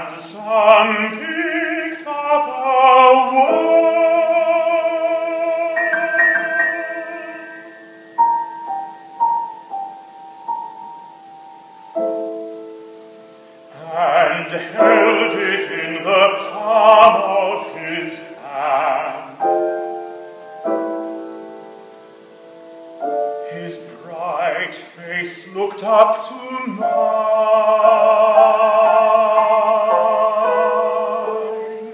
and some picked up a and held it in the palm of his hand. His bright face looked up to mine.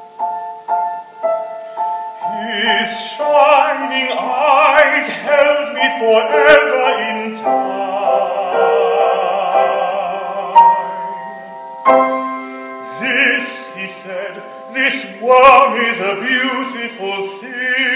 His shining eyes held me forever in time. This, he said, this one is a beautiful thing.